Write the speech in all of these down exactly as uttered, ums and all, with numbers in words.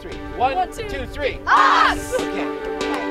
three. One, One two, two, three. Us! Okay.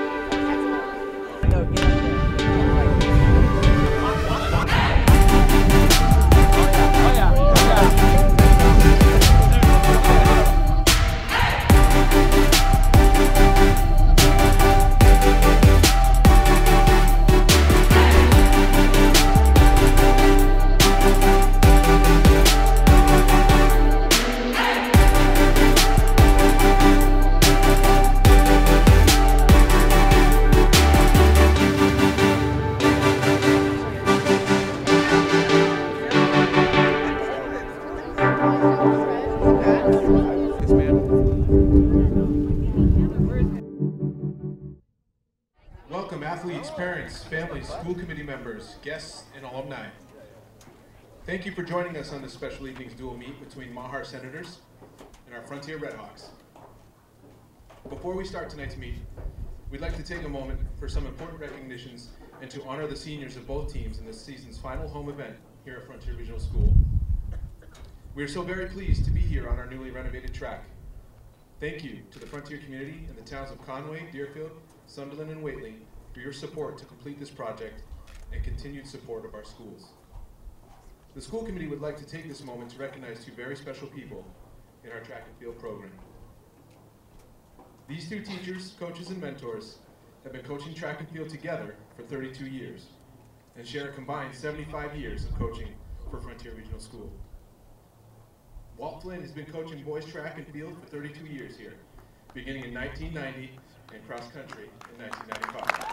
Welcome athletes, parents, families, school committee members, guests, and alumni. Thank you for joining us on this special evening's dual meet between Mahar Senators and our Frontier Redhawks. Before we start tonight's meet, we'd like to take a moment for some important recognitions and to honor the seniors of both teams in this season's final home event here at Frontier Regional School. We are so very pleased to be here on our newly renovated track. Thank you to the Frontier community and the towns of Conway, Deerfield, Sunderland, and Whately for your support to complete this project and continued support of our schools. The school committee would like to take this moment to recognize two very special people in our track and field program. These two teachers, coaches, and mentors have been coaching track and field together for thirty-two years and share a combined seventy-five years of coaching for Frontier Regional School. Walt Flynn has been coaching boys track and field for thirty-two years here, beginning in nineteen ninety and cross country in nineteen ninety-five.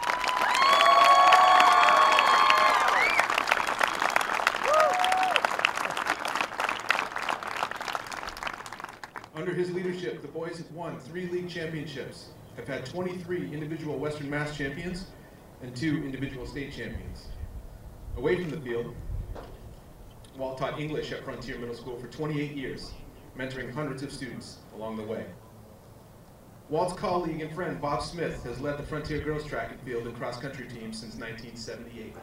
Under his leadership, the boys have won three league championships, have had twenty-three individual Western Mass champions, and two individual state champions. Away from the field, Walt taught English at Frontier Middle School for twenty-eight years, mentoring hundreds of students along the way. Walt's colleague and friend Bob Smith has led the Frontier girls track and field and cross country team since nineteen seventy-eight.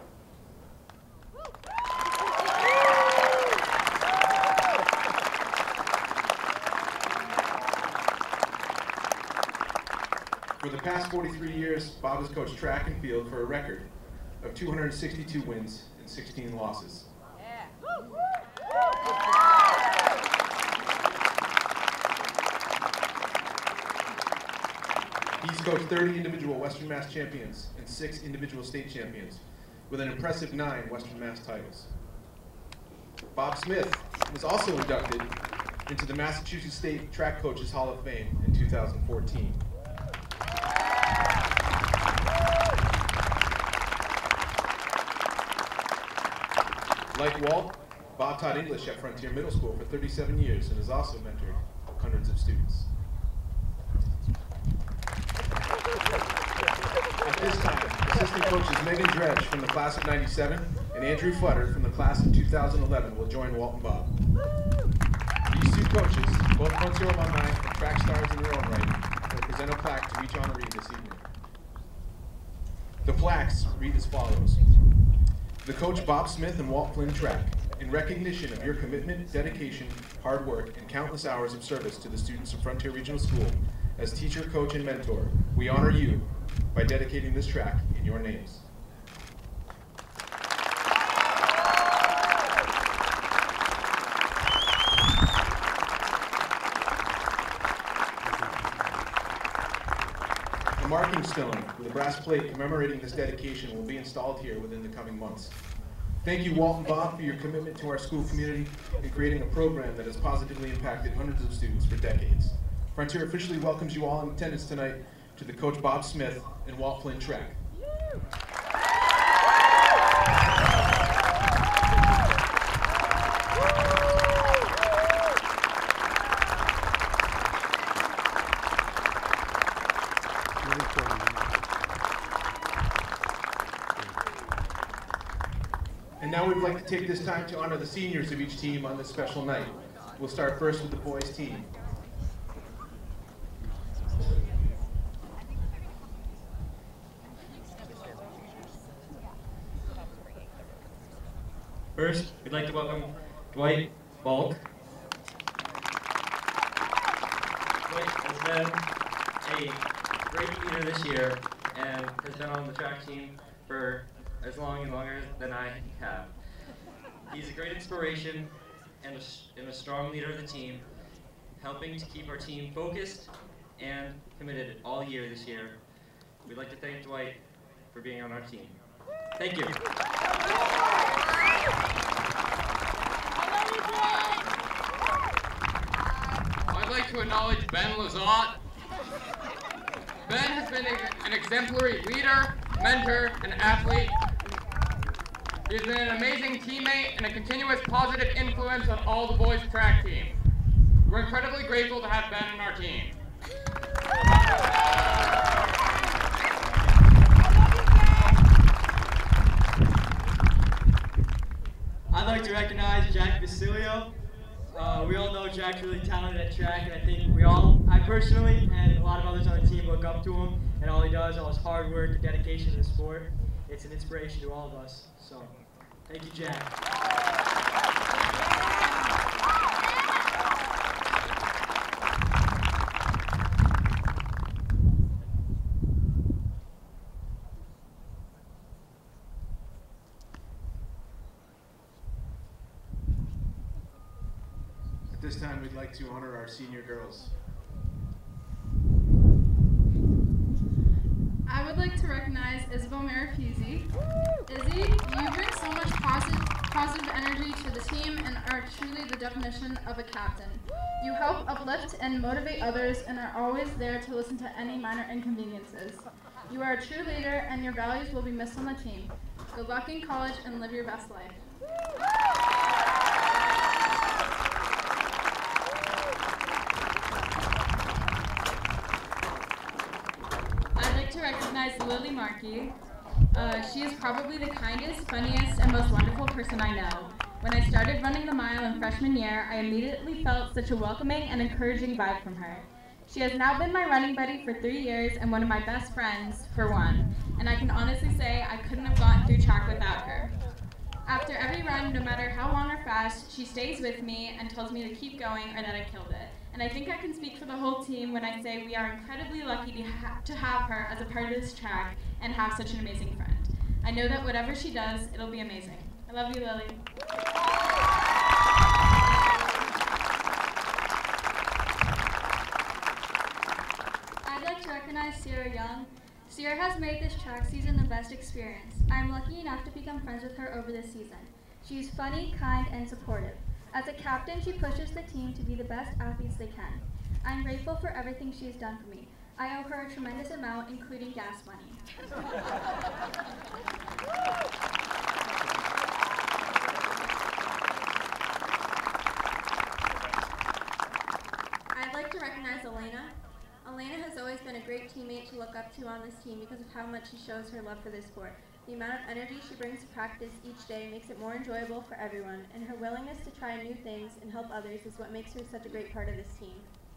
For the past forty-three years, Bob has coached track and field for a record of two hundred sixty-two wins and sixteen losses. He's coached thirty individual Western Mass champions and six individual state champions, with an impressive nine Western Mass titles. Bob Smith was also inducted into the Massachusetts State Track Coaches Hall of Fame in two thousand fourteen. Like Walt, Bob taught English at Frontier Middle School for thirty-seven years and has also mentored hundreds of students. At this time, assistant coaches Megan Dredge from the class of ninety-seven and Andrew Futter from the class of two thousand eleven will join Walt and Bob. These two coaches, both Frontier alumni and track stars in their own right, will present a plaque to each honoree this evening. The plaques read as follows. The coach Bob Smith and Walt Flynn track, in recognition of your commitment, dedication, hard work, and countless hours of service to the students of Frontier Regional School, as teacher, coach, and mentor, we honor you by dedicating this track in your names. A marking stone with a brass plate commemorating this dedication will be installed here within the coming months. Thank you, Walt and Bob, for your commitment to our school community and creating a program that has positively impacted hundreds of students for decades. Frontier officially welcomes you all in attendance tonight to the Coach Bob Smith and Walt Flynn track. And now we'd like to take this time to honor the seniors of each team on this special night. We'll start first with the boys' team. First, we'd like to welcome Dwight Bulk. Dwight has been a great leader this year and has been on the track team for as long and longer than I have. He's a great inspiration and a, and a strong leader of the team, helping to keep our team focused and committed all year this year. We'd like to thank Dwight for being on our team. Thank you. I'd like to acknowledge Ben Lazat. Ben has been a, an exemplary leader, mentor, and athlete. He has been an amazing teammate and a continuous positive influence on all the boys' track team. We're incredibly grateful to have Ben on our team. I'd like to recognize Jack Basilio. Uh, we all know Jack's really talented at track, and I think we all, I personally, and a lot of others on the team look up to him, and all he does, all his hard work and dedication to the sport. It's an inspiration to all of us. So, thank you, Jack. At this time, we'd like to honor our senior girls. I would like to recognize Isabel Marifuzzi. Izzy, you bring so much positive, positive energy to the team and are truly the definition of a captain. You help uplift and motivate others and are always there to listen to any minor inconveniences. You are a true leader and your values will be missed on the team. Good luck in college and live your best life. Recognize Lily Markey. Uh, she is probably the kindest, funniest, and most wonderful person I know. When I started running the mile in freshman year, I immediately felt such a welcoming and encouraging vibe from her. She has now been my running buddy for three years and one of my best friends for one, and I can honestly say I couldn't have gotten through track without her. After every run, no matter how long or fast, she stays with me and tells me to keep going or that I killed it. And I think I can speak for the whole team when I say we are incredibly lucky to, ha to have her as a part of this track and have such an amazing friend. I know that whatever she does, it'll be amazing. I love you, Lily. I'd like to recognize Sierra Young. Sierra has made this track season the best experience. I'm lucky enough to become friends with her over this season. She's funny, kind, and supportive. As a captain, she pushes the team to be the best athletes they can. I'm grateful for everything she has done for me. I owe her a tremendous amount, including gas money. I'd like to recognize Elena. Elena has always been a great teammate to look up to on this team because of how much she shows her love for this sport. The amount of energy she brings to practice each day makes it more enjoyable for everyone, and her willingness to try new things and help others is what makes her such a great part of this team.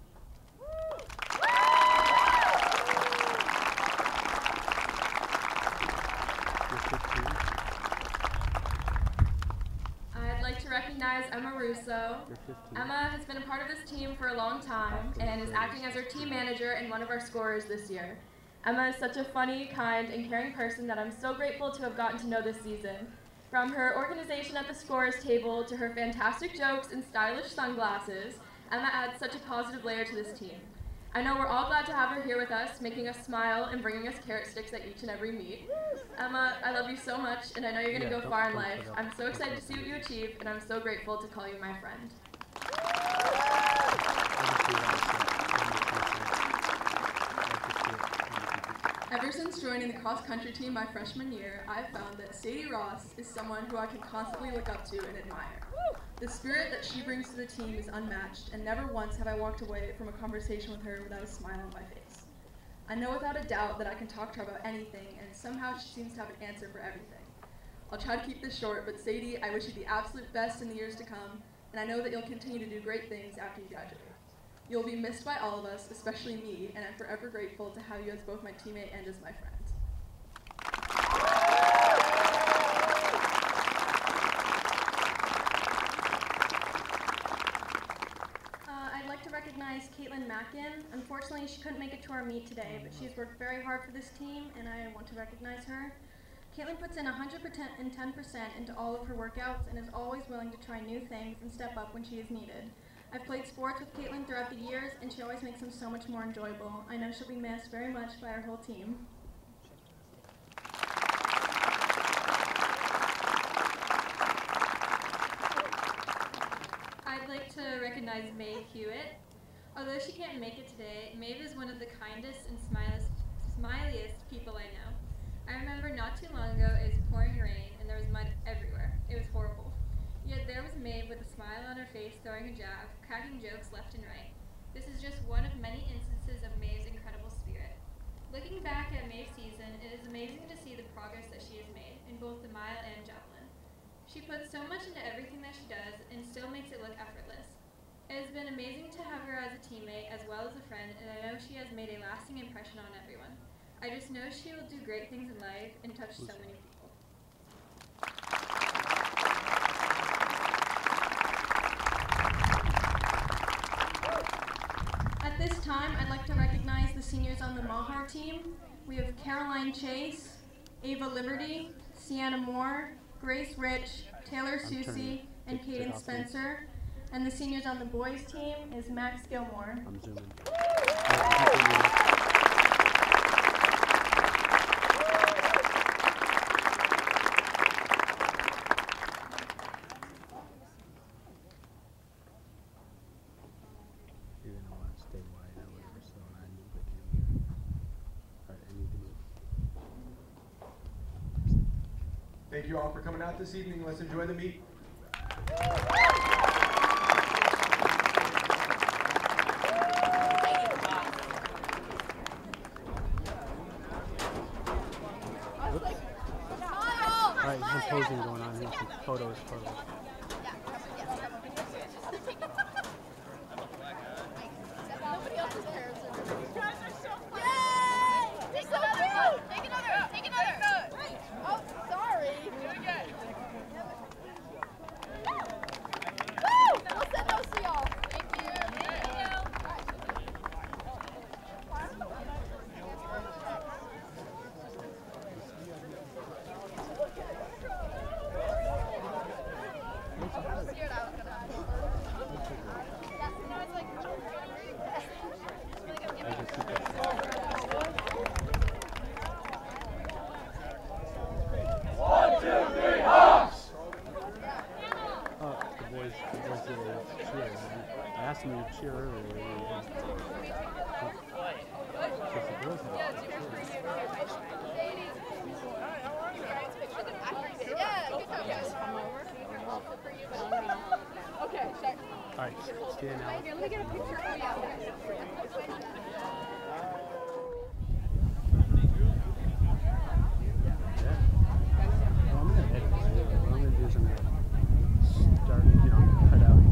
I'd like to recognize Emma Russo. Emma has been a part of this team for a long time and is acting as our team manager and one of our scorers this year. Emma is such a funny, kind, and caring person that I'm so grateful to have gotten to know this season. From her organization at the scorer's table to her fantastic jokes and stylish sunglasses, Emma adds such a positive layer to this team. I know we're all glad to have her here with us, making us smile and bringing us carrot sticks at each and every meet. Emma, I love you so much, and I know you're going to Yeah, go don't- far in don't life. put up. I'm so excited to see what you achieve, and I'm so grateful to call you my friend. Ever since joining the cross-country team my freshman year, I've found that Sadie Ross is someone who I can constantly look up to and admire. The spirit that she brings to the team is unmatched, and never once have I walked away from a conversation with her without a smile on my face. I know without a doubt that I can talk to her about anything, and somehow she seems to have an answer for everything. I'll try to keep this short, but Sadie, I wish you the absolute best in the years to come, and I know that you'll continue to do great things after you graduate. You'll be missed by all of us, especially me, and I'm forever grateful to have you as both my teammate and as my friend. Uh, I'd like to recognize recognize Caitlin Mackin. Unfortunately, she couldn't make it to our meet today, but she's worked very hard for this team, and I want to recognize her. Caitlin puts in one hundred ten percent into all of her workouts and is always willing to try new things and step up when she is needed. I've played sports with Caitlin throughout the years, and she always makes them so much more enjoyable. I know she'll be missed very much by our whole team. I'd like to recognize Maeve Hewitt. Although she can't make it today, Maeve is one of the kindest and smiliest, smiliest people I know. I remember not too long ago it was pouring rain and there was mud everywhere. It was horrible. Yet there was Maeve with a smile on her face throwing a jab, cracking jokes left and right. This is just one of many instances of Maeve's incredible spirit. Looking back at Maeve's season, it is amazing to see the progress that she has made in both the mile and javelin. She puts so much into everything that she does and still makes it look effortless. It has been amazing to have her as a teammate as well as a friend, and I know she has made a lasting impression on everyone. I just know she will do great things in life and touch so many people. At this time, I'd like to recognize the seniors on the Mahar team. We have Caroline Chase, Ava Liberty, Sienna Moore, Grace Rich, Taylor Susie, and Caden Spencer. And the seniors on the boys team is Max Gilmore. I'm zooming. You're gonna want to stay wide or whatever, so I move the camera. Alright, I need to move. Thank you all for coming out this evening. Let's enjoy the meet. Alright, some posing going on here, some photos, photos. Nobody else's parents are there. You guys are so funny. Yay! Take another one. Take another. Take another. Oh, sorry. Do it again. Woo! We'll send those to y'all. Thank you. Thank you. Cheer earlier. Yeah, good job, guys. Okay, check. Alright, stand now. Here, let me get a picture. Oh, yeah. Well, I'm gonna edit this. What I'm gonna do is I'm gonna start, you know, cut out.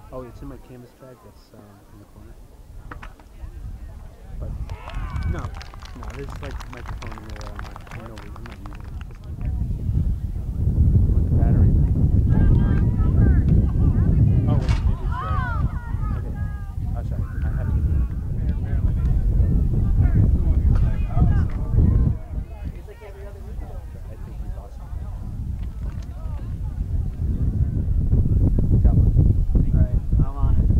Oh, it's in my canvas bag that's um, in the corner. But no, no, there's like a microphone in there. I'm not, I know, I'm not using it. Just with the battery. Oh, wait, maybe it's right. Okay. Oh, sorry. I have to. I think he's awesome. That one. Alright, I'm on it.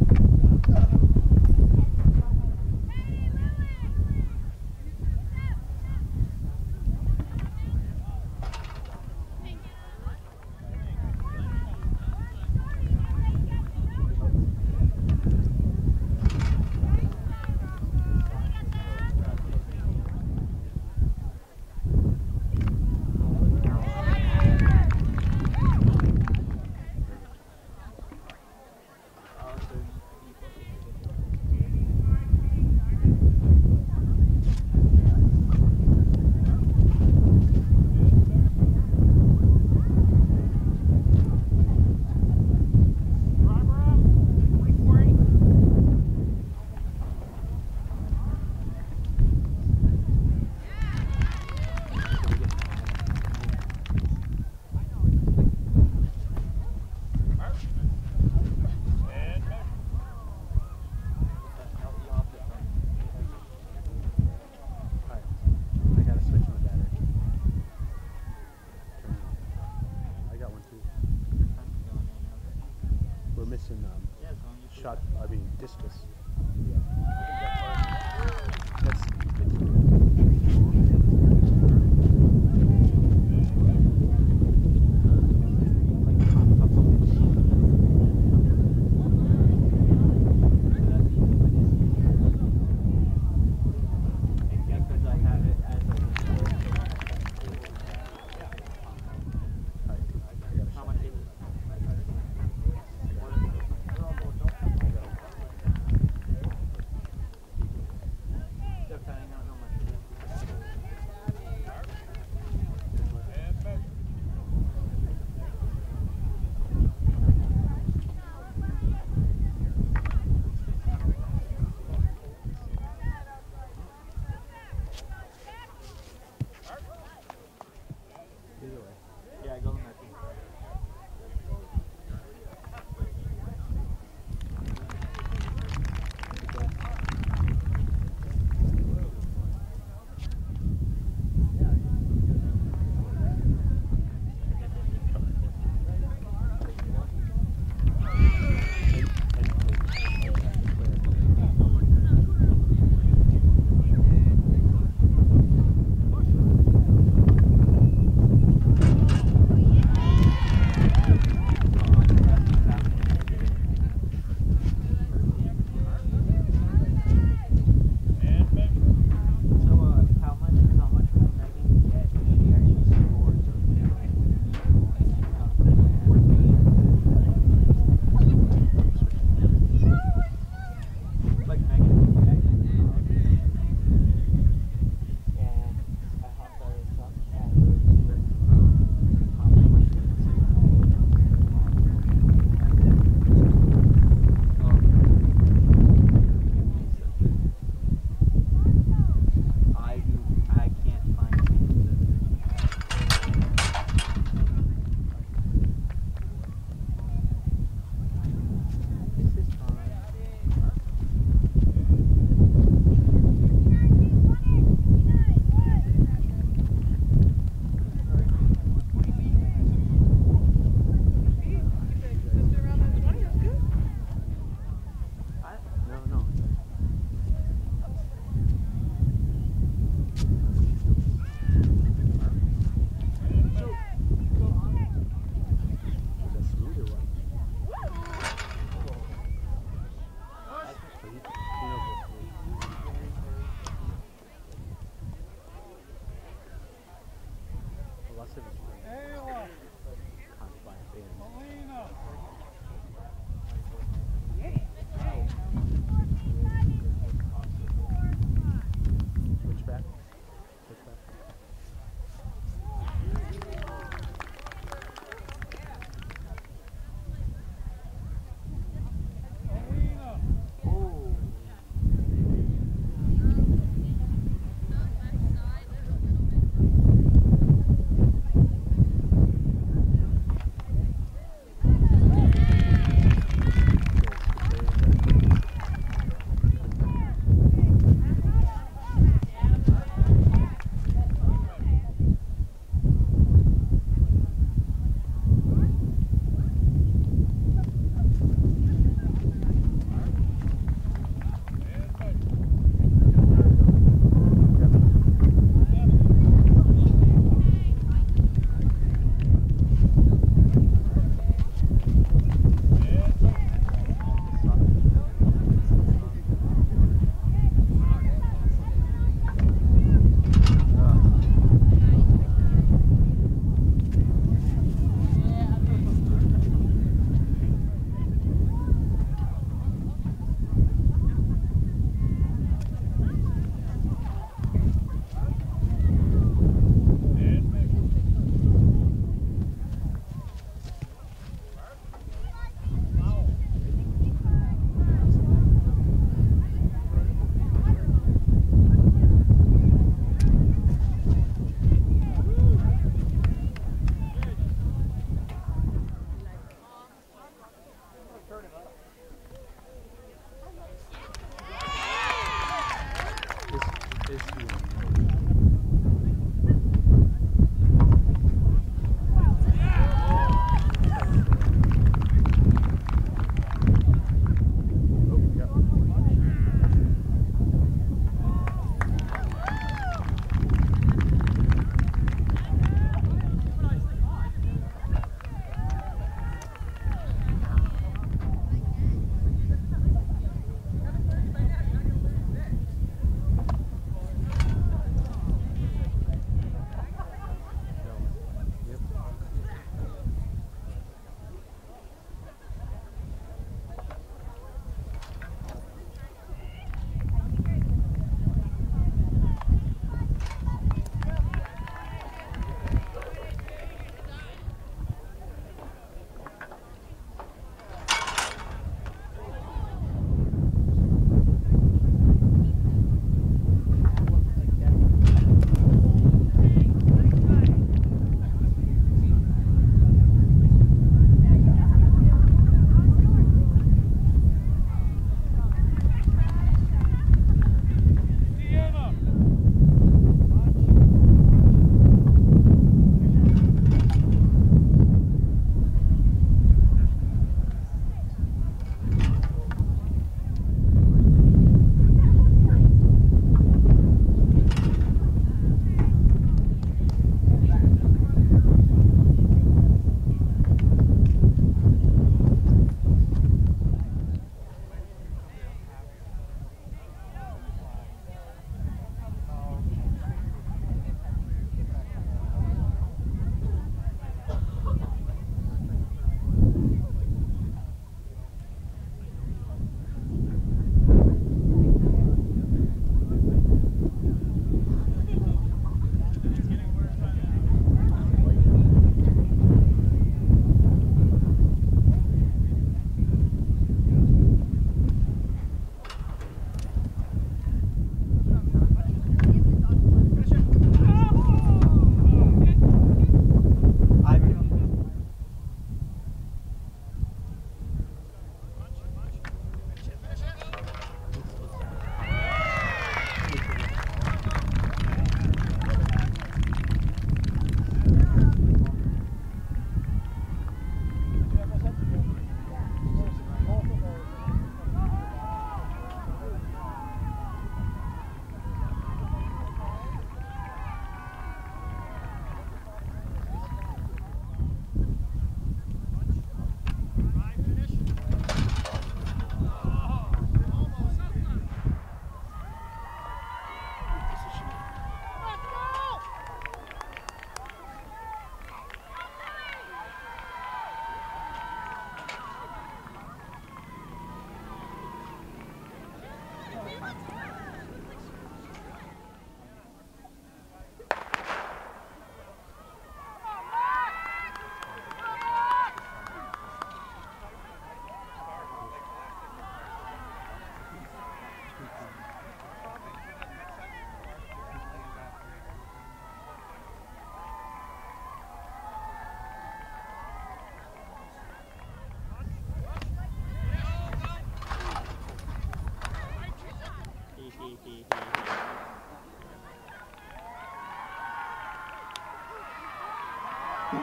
Missing um, shot, I mean discus. That's Okay.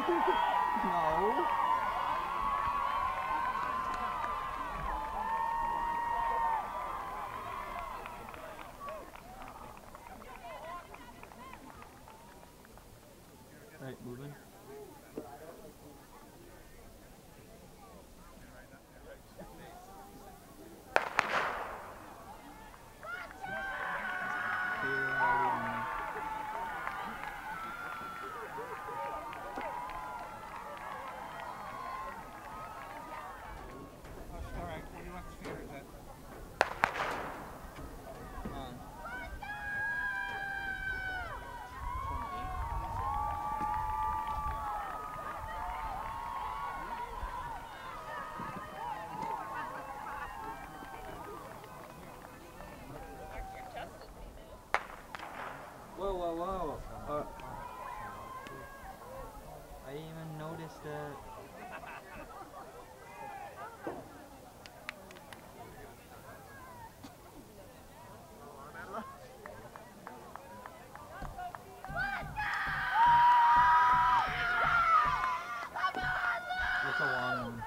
No. Right, moving. Whoa, whoa, whoa. Uh, I didn't even notice that. It's a long one.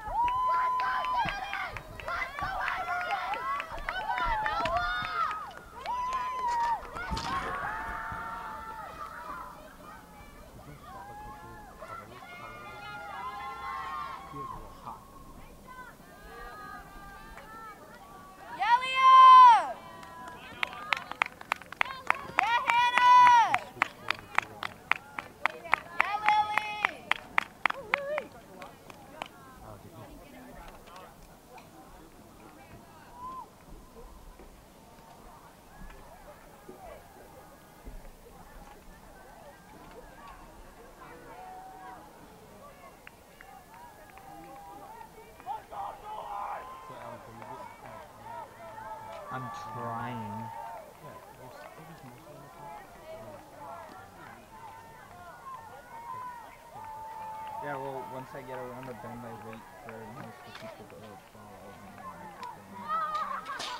I'm trying. Yeah, well, once I get around the bend, I wait for most of the people to follow and then I keep going.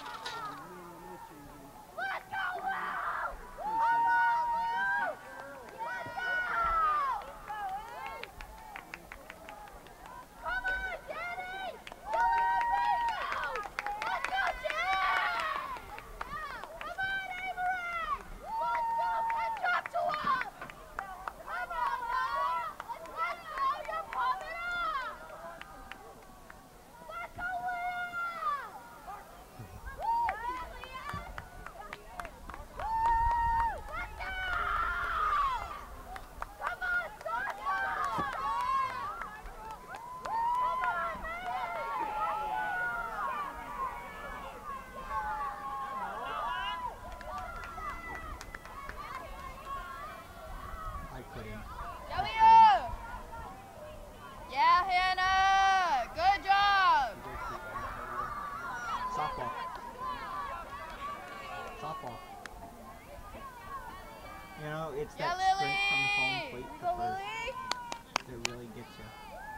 You know, it's that yeah, sprint from home plate to first that really gets you.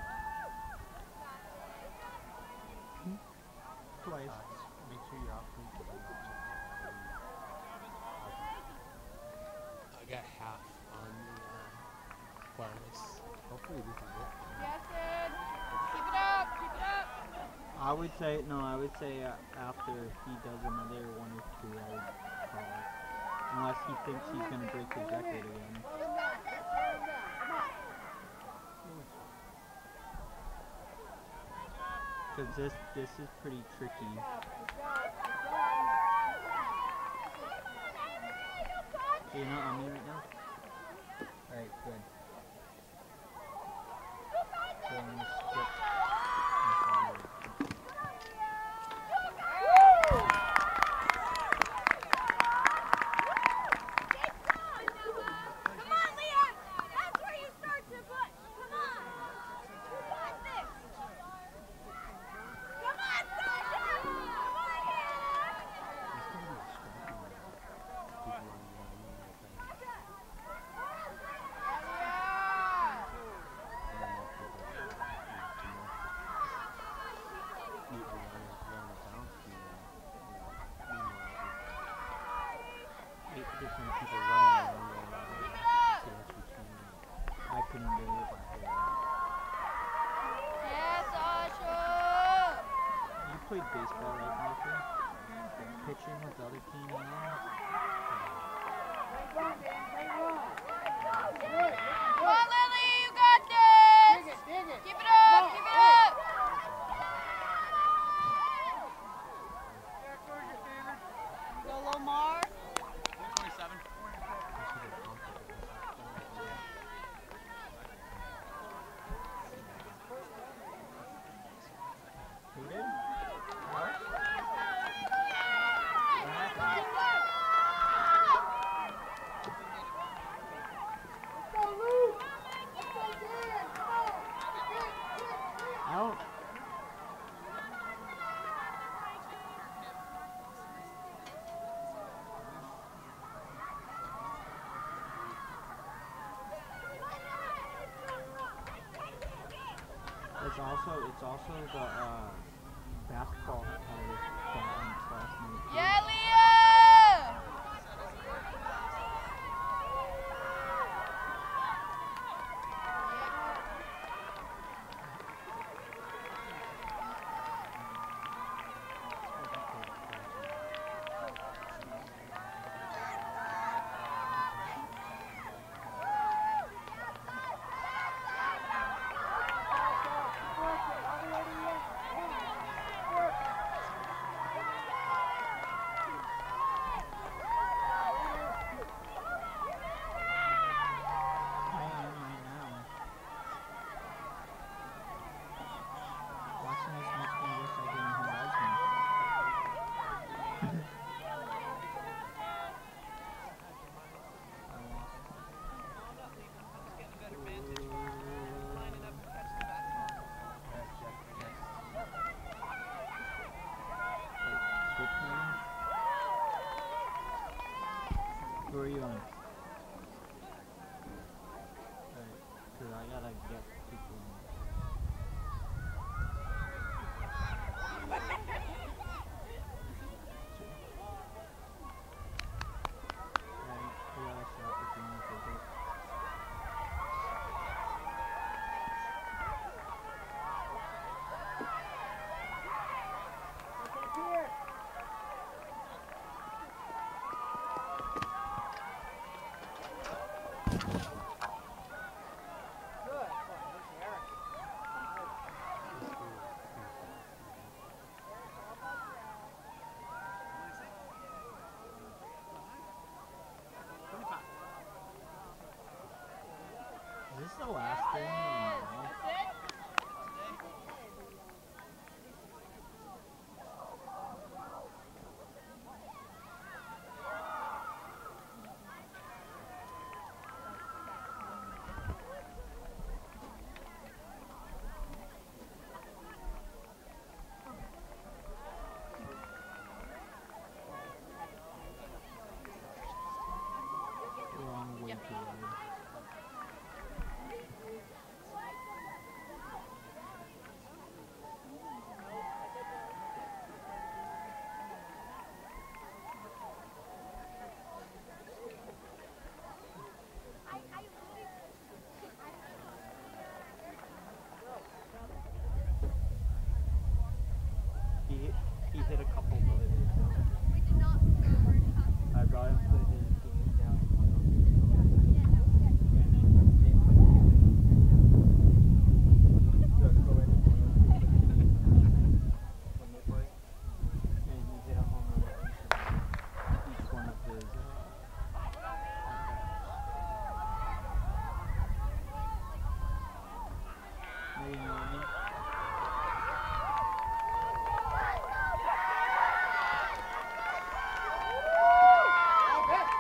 Hmm? Twice. Make sure you're off. I got half on the uh, wireless. Hopefully this is it. Yes, good. Keep it up. Keep it up. I would say, no, I would say uh, after he does another one or two, I would call it. Unless he thinks he's going to break his record again. Because this, this is pretty tricky. So you're not on me right now? Alright, good. So I'm going to skip. played baseball, right, Martha? Pitching with the other team now. Come on, Lily, you got this! Dig it, dig it. Keep it up, keep it up! Go low, Mahar. twenty-seven. Who did? What? What happened? I don't. It's also it's also the uh, basketball had a challenge last night. too. Yeah, Leah! I am right now. Watching this makes me wish I didn't have asthma. I lost. Wait, switch meeting? Who are you on? Alright, cause I gotta get people in. Alright, we got a shot if you wanna take it. Is this the last thing? Or no? Wrong way to ride. He hit, he hit a couple the other day too. We did not. I brought him to his game down in Wales. And then they put him in the co-ed in Wales. When they play. And he hit a home run with each, each one of his uh, maybe Melanie. Go,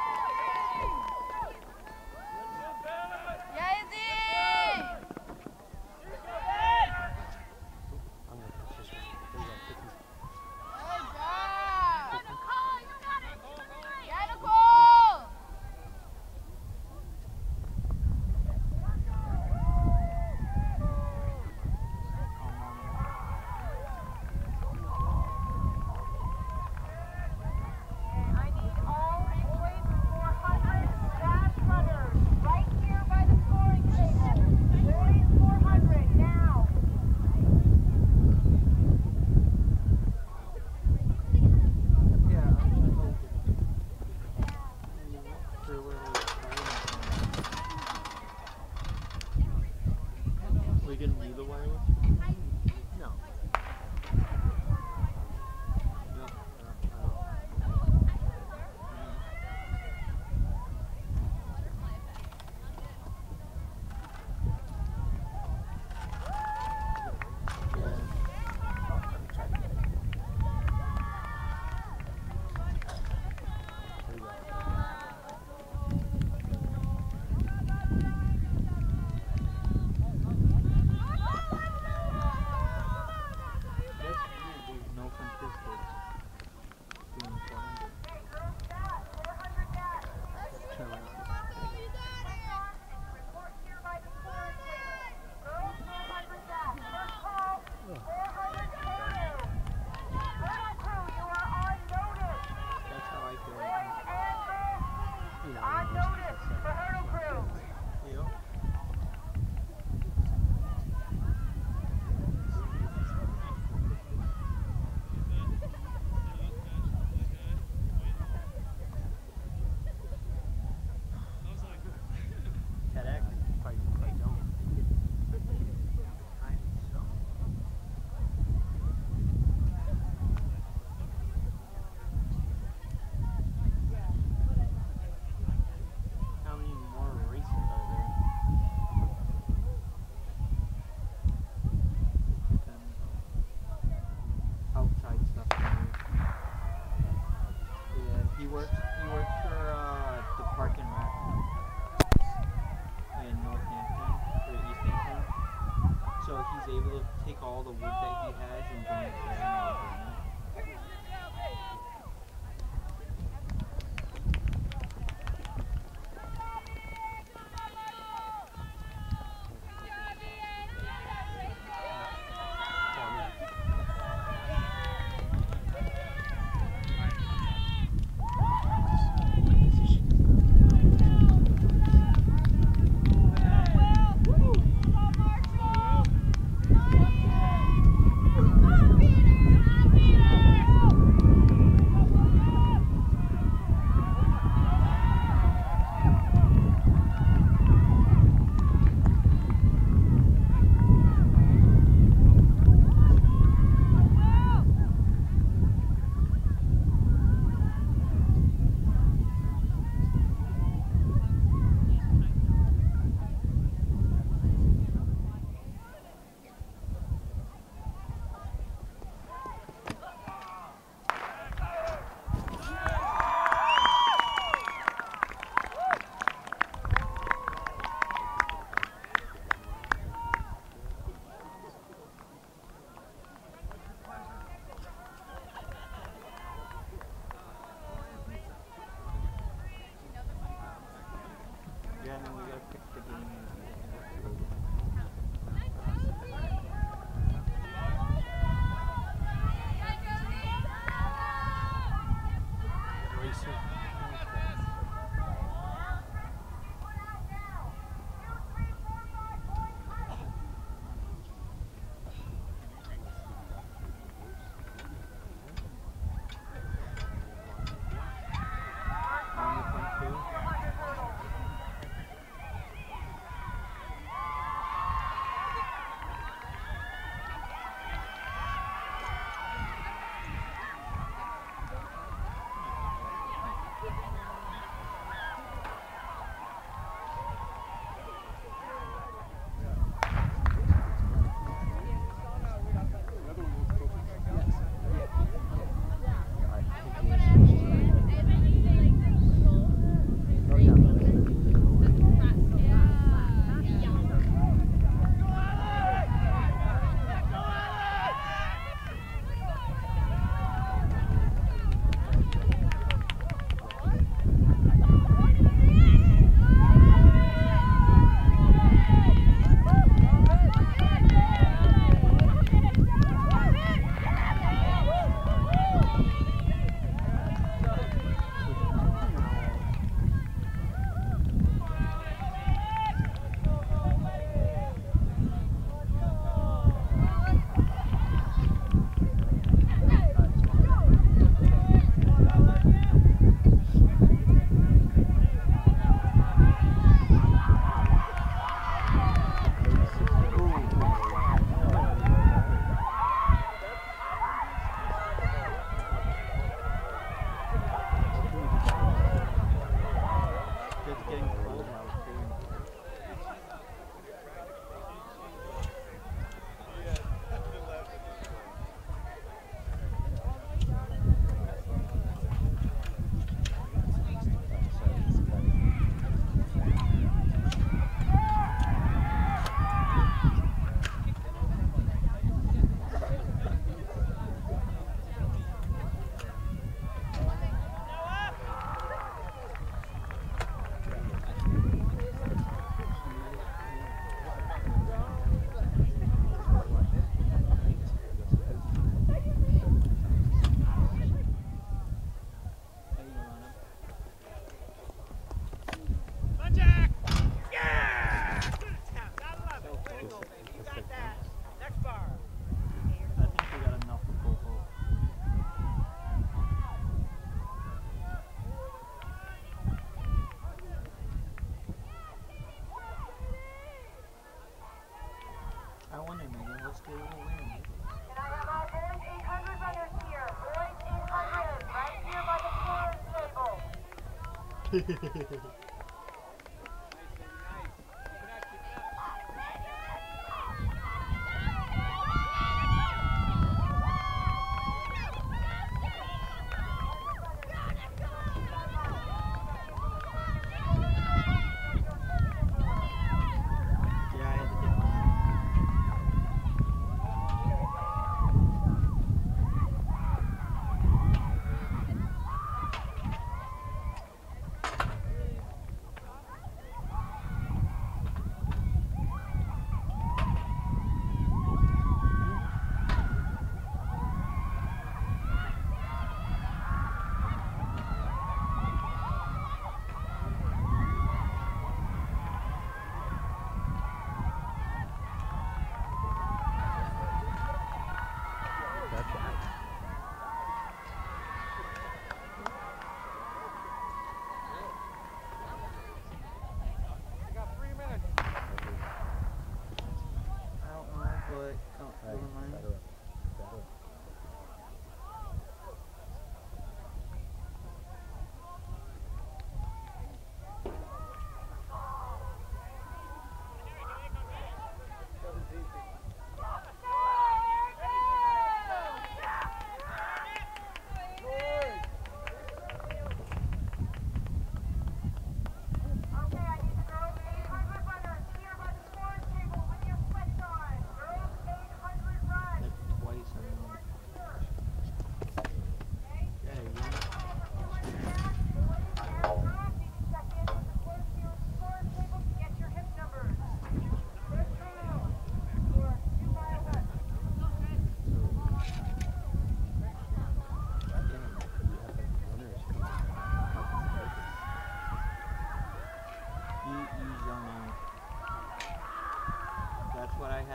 and then we gotta pick the game and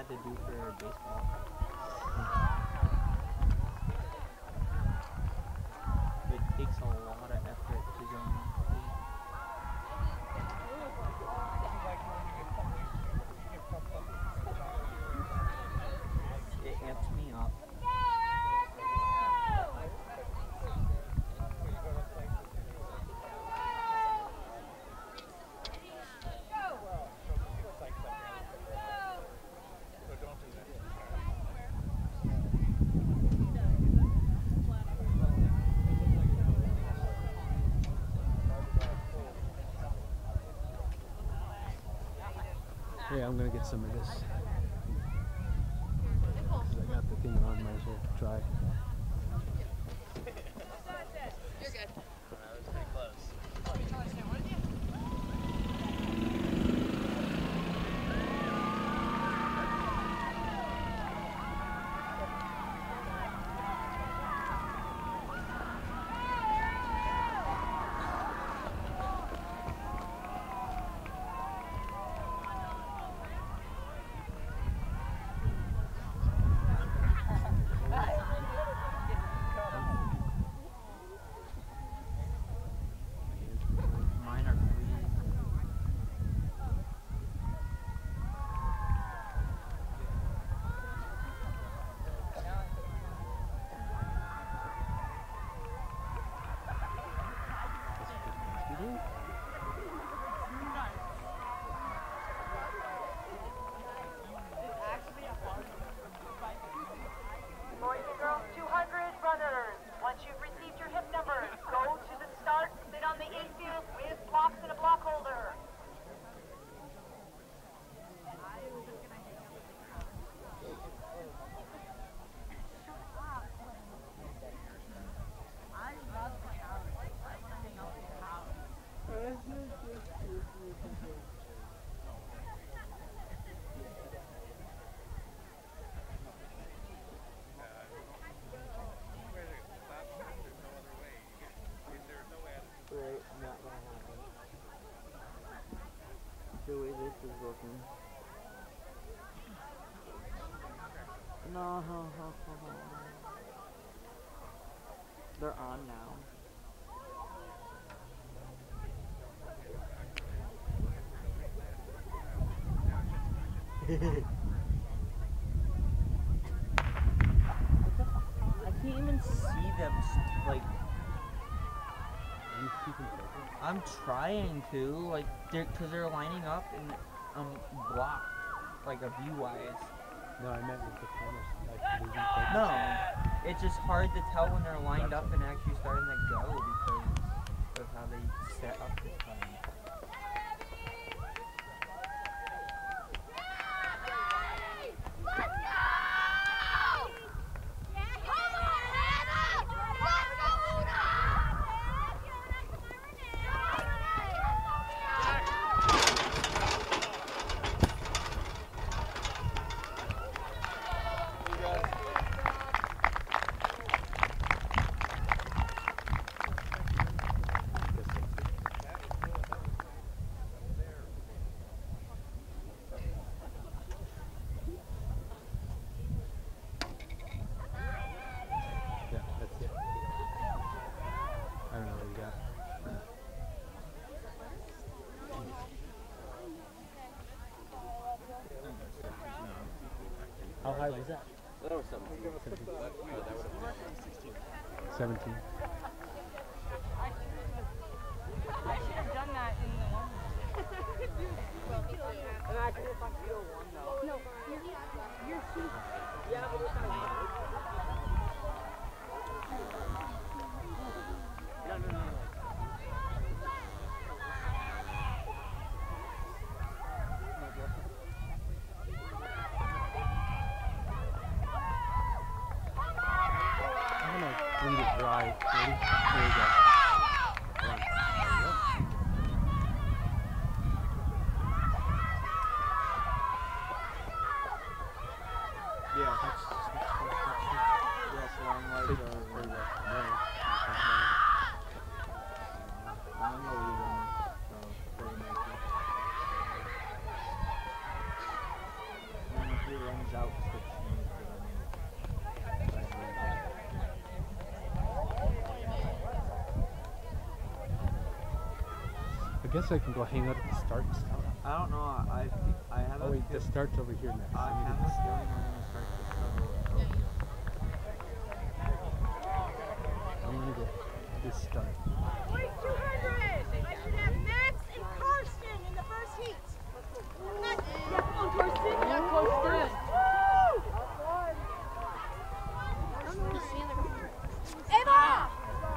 had to do for baseball. It takes a lot of effort to zone. It amps me up. Yeah, I'm gonna get some of this. 'Cause I got the thing on, might as well try. You're good. That was pretty close. Mine are free. Boys and girls, two hundred runners. Once you've received your hip numbers, go to the start, sit on the infield with blocks and a block holder. Right, not gonna happen. The way this is looking. No, ho, ho, ho, ho. They're on now. I can't even see them, like, You keeping focus? I'm trying to, like, they're, cause they're lining up and um blocked, like a view wise. No, I meant with the cameras, like losing focus. No, it's just hard to tell when they're lined up and actually starting to go because of how they set up this time. Yeah, that's it. I don't know what you got. How high was that? That was seventeen. seventeen. I should have done that in the one. And actually, if I feel one though. No, you're sheep. Yeah, but if I no, no, no, no. I'm gonna leave it dry. Ready? Here we go. One. There you go. Yeah, that's, that's, that's, that's, yes, long legs Take- are there you very go. well. There. I'm gonna leave them, so pretty much. And if you're running guess I can go hang out at the start and stuff. I don't know. I I have Oh a wait, the feel- start's over here next. I have a feeling we're gonna start this cover. I'm gonna go this start. Boys two hundred! I should have Max and Karsten in the first heat. Max, yeah, come on, Karsten. Yeah, Karsten. I don't want to see the Ava!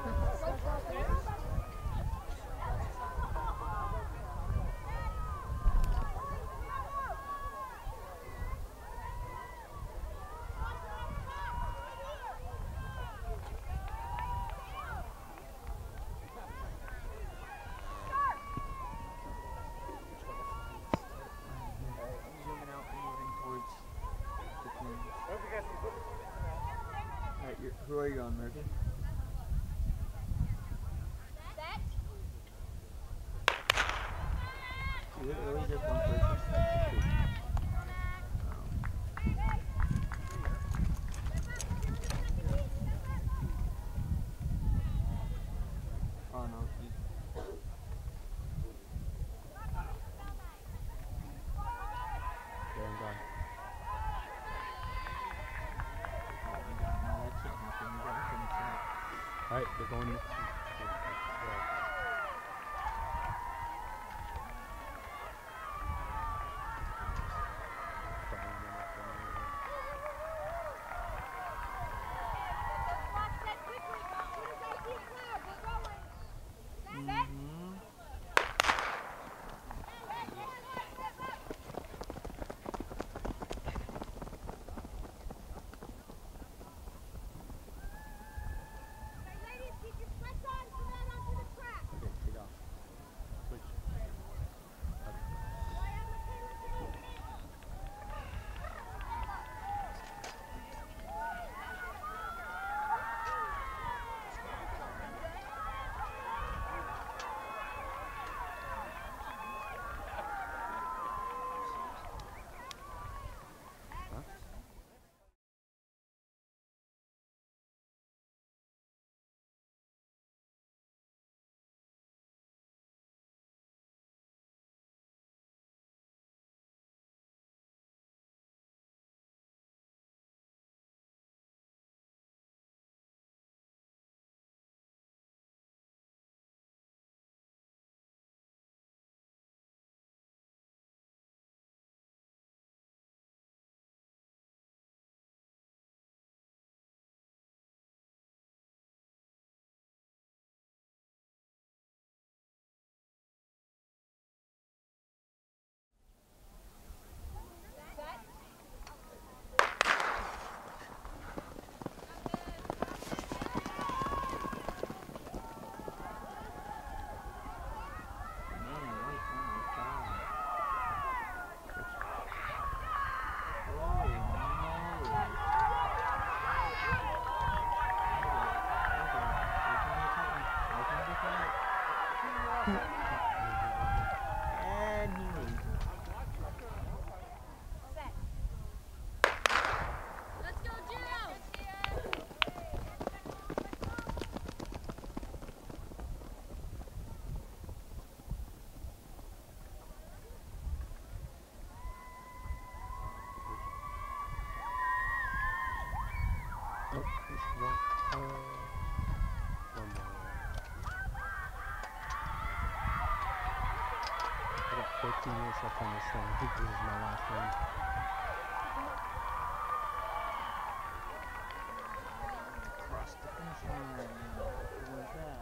Zooming out and moving towards the thing. Alright, you're, who are you on, Murphy? Set. Is it really just one person? Oh no, he, There and gone. oh, he got no, that can't happen. You gotta finish that. Alright, they're going next. Watch that quickly. As soon as I see it clear, we're going. Set. Mm-hmm. Okay, ladies, keep your sweats on. Come out onto the track. Okay, take off. Switch. Huh? And he leaves. Set. Let's go, Jill. Oh, this one. Uh, one more. I got fourteen minutes left on this thing. I think this is my last one. Cross the finish line. What was that?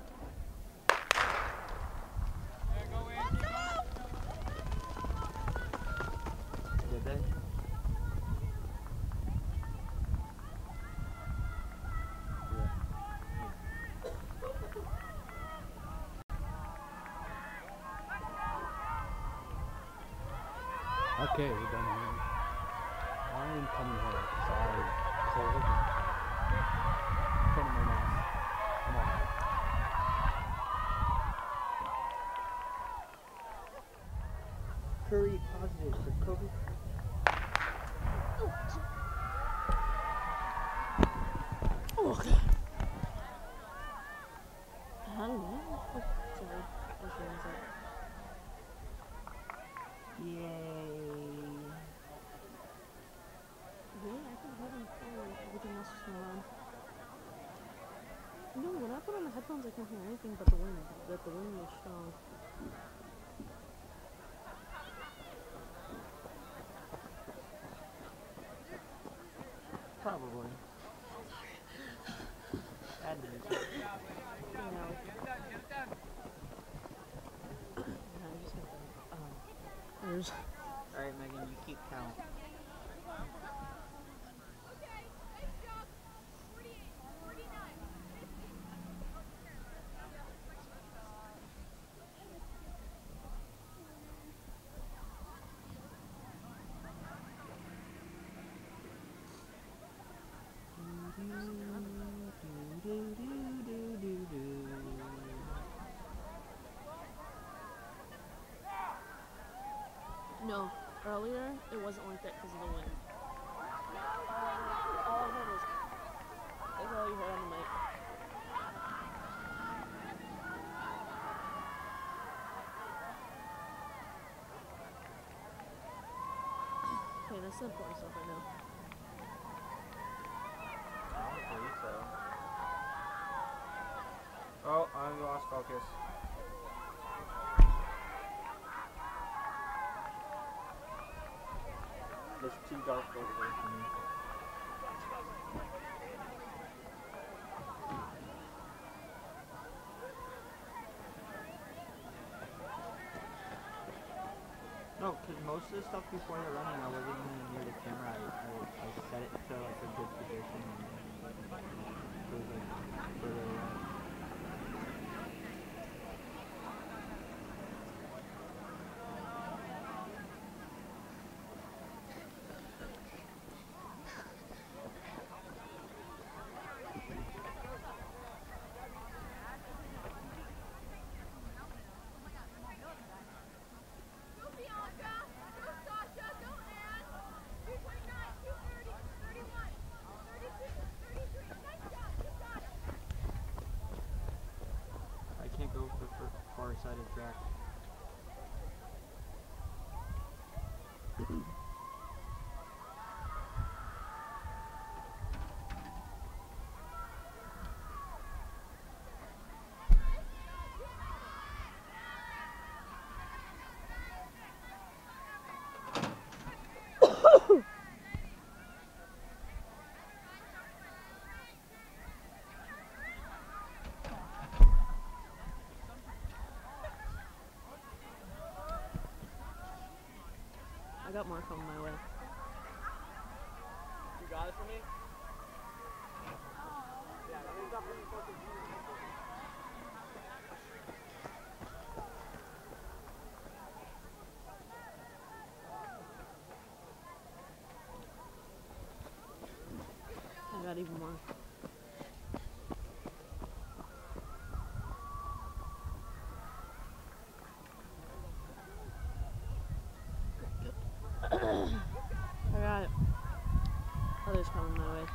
Did they? Okay, we're done here. I am coming home. Sorry. Cold. In front of my mouth. Come on. Curry positive for COVID. Oh, okay. I don't know. Sorry. I was gonna say. No, when I put on the headphones, I can't hear anything but the wind. That the wind was strong. Probably. Add music. Yeah. Yeah, I just have to. Um, there's. Alright, Megan, you keep count. No, earlier it wasn't like that because of the wind. All I heard was. That's all you heard on the mic. Okay, that's the important stuff right now. I don't believe so. Oh, I lost focus. It's too dark over there for me. No, because most of the stuff before you're running, I wasn't even near the camera. I, I, I set it to like a good position and it was like further away. Go for the far-sided track. I got more coming my way. You got it for me? Yeah, that means I'm really fucking I got even more. I got it. Others coming my way.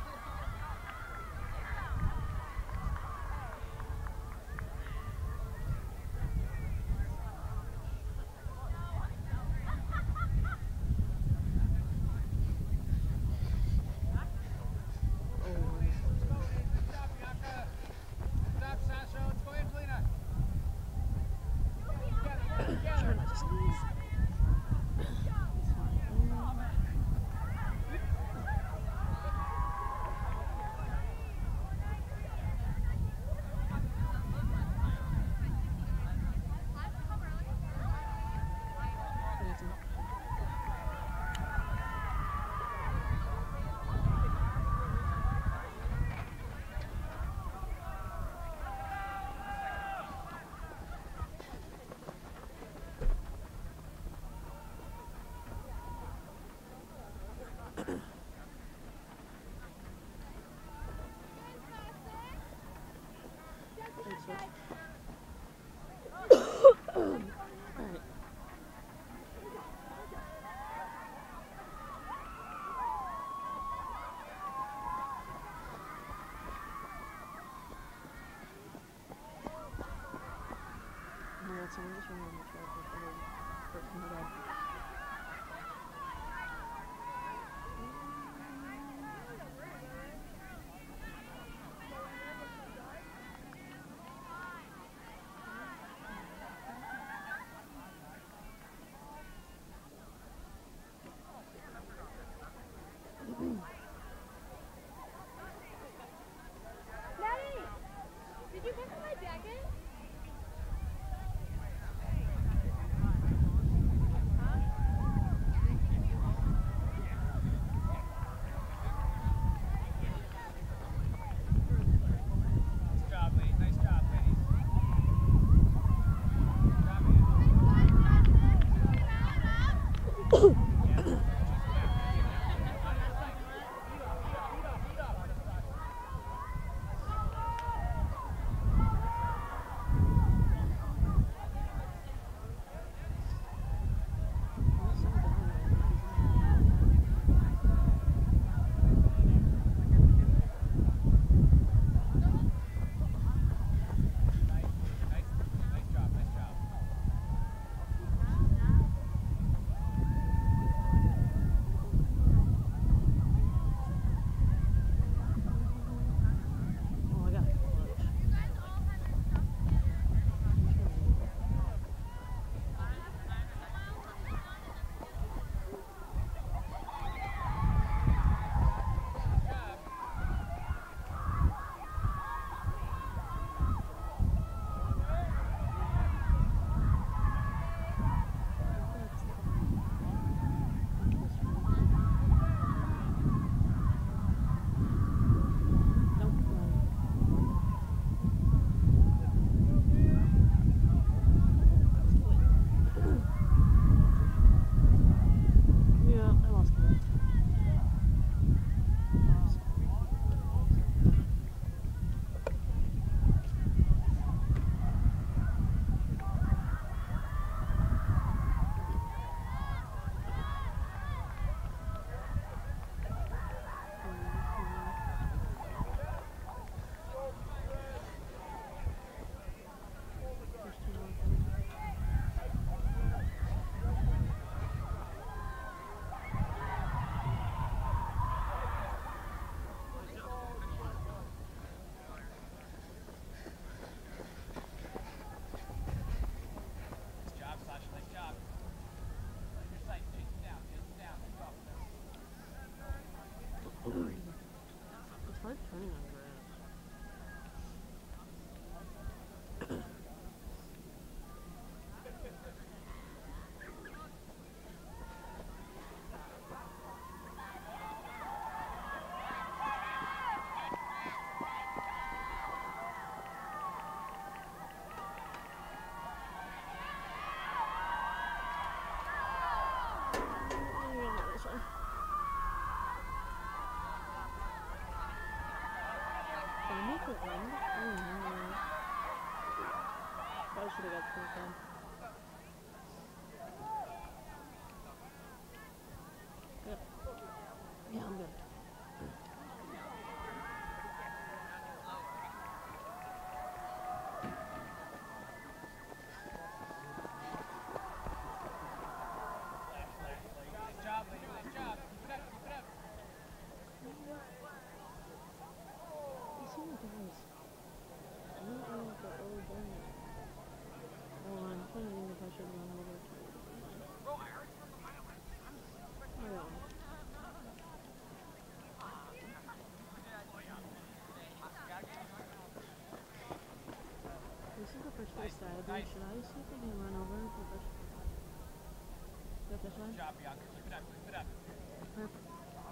Try not to sneeze. Someone just ran on the track with the person who died. should have got the first time. Yep. Yeah, I'm good. First side. Should I see if I can run over the first? Go this way? Good job, Bianca. Keep it up. Keep it up. Perfect.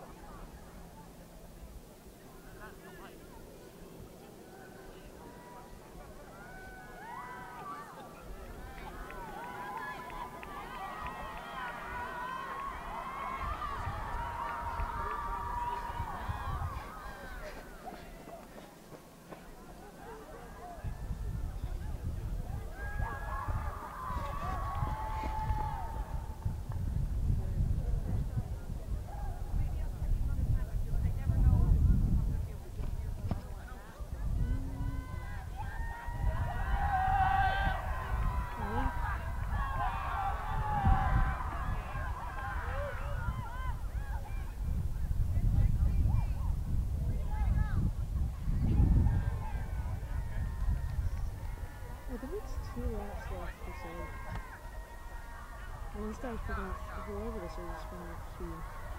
Two laps left to save. And this guy's pretty much, whoever this is, is pretty much two.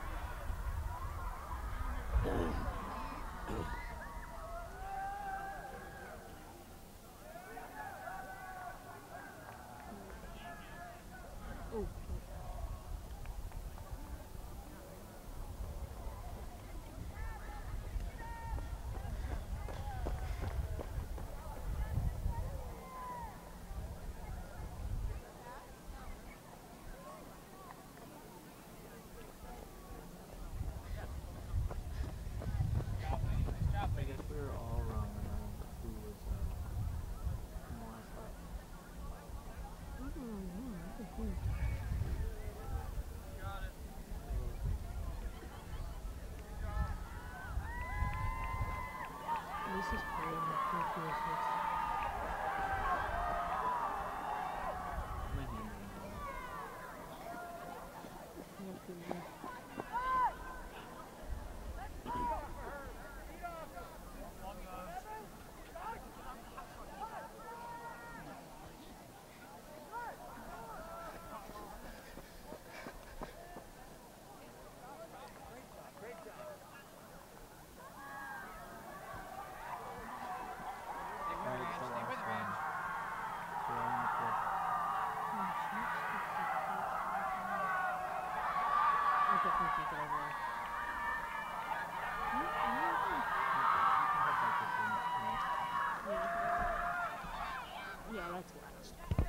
Oh, shit. This is pretty ridiculous. Yeah, that's what I was doing.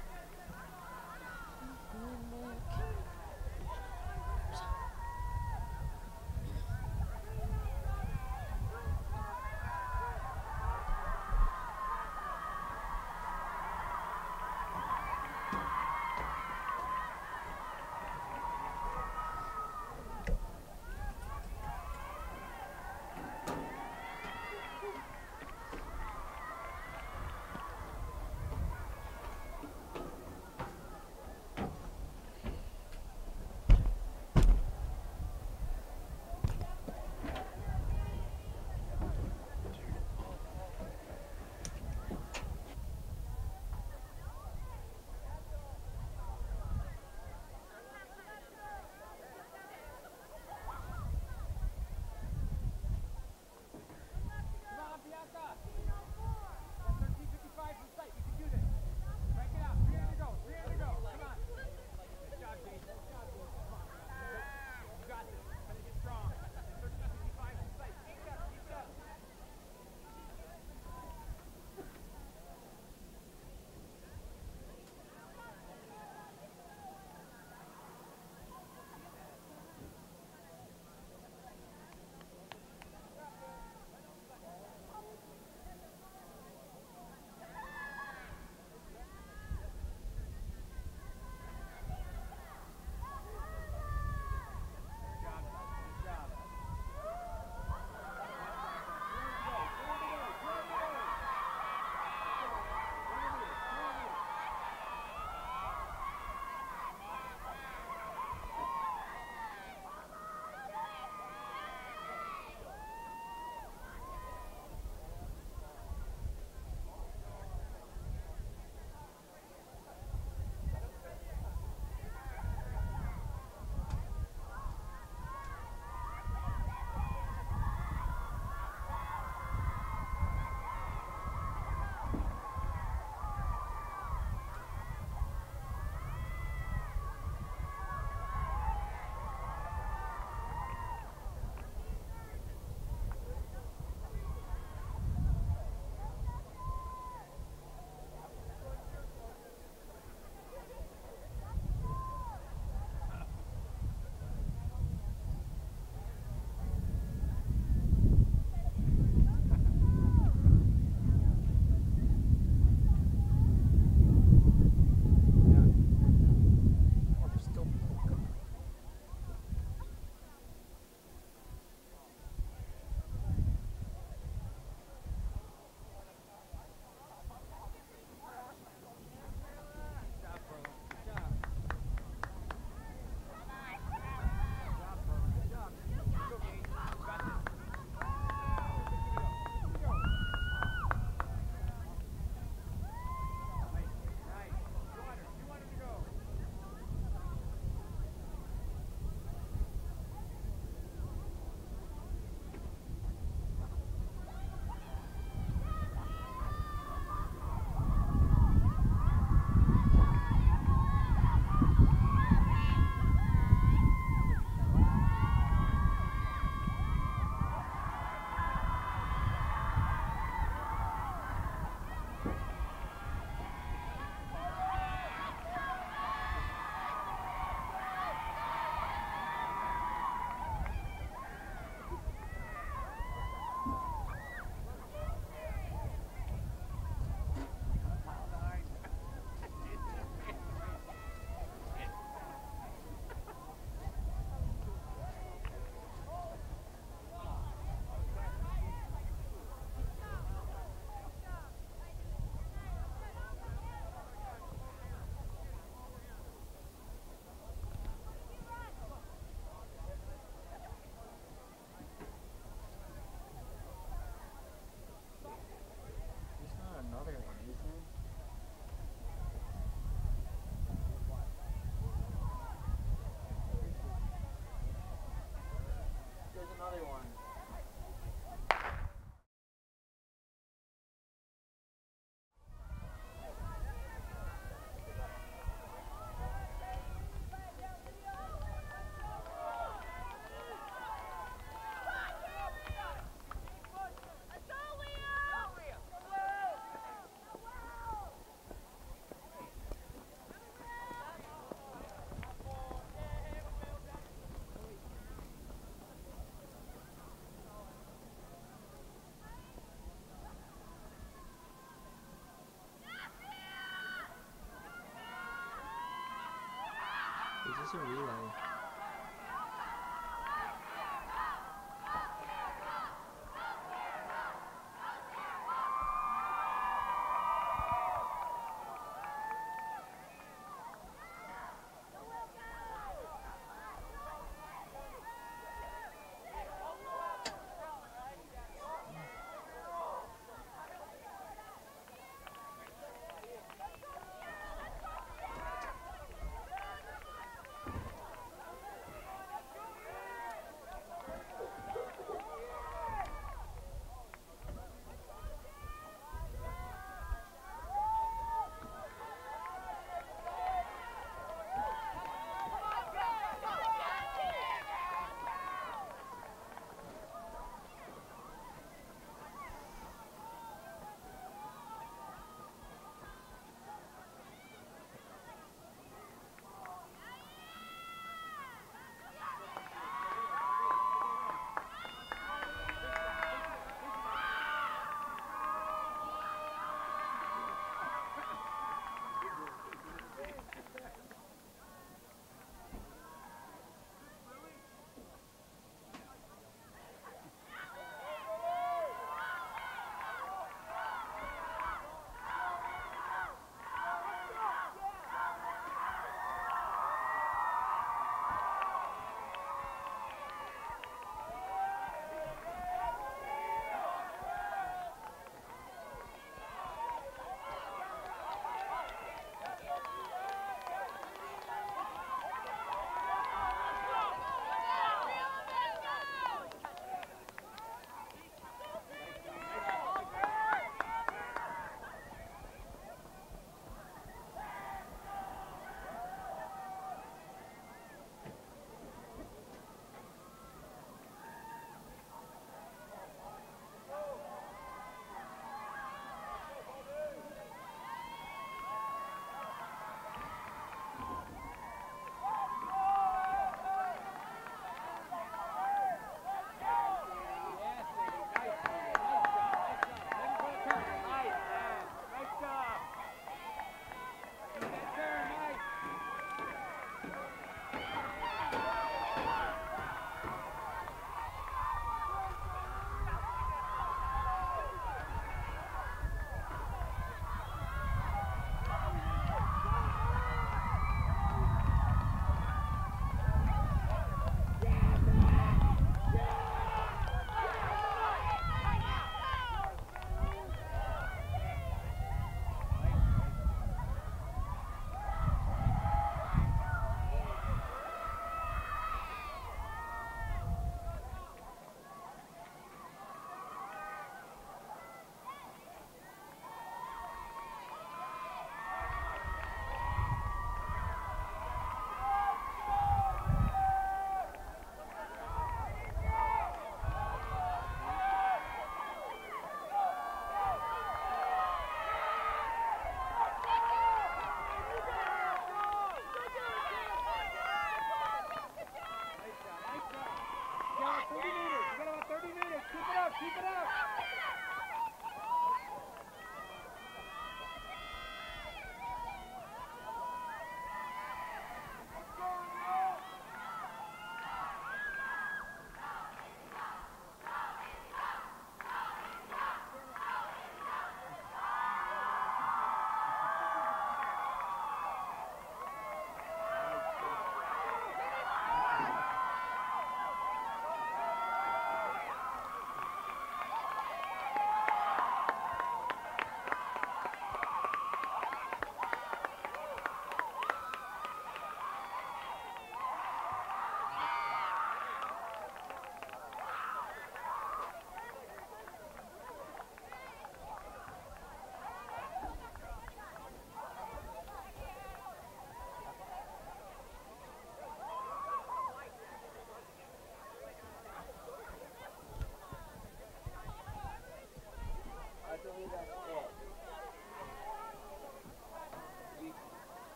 just a relay.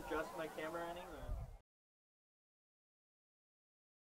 adjust my camera any? Or?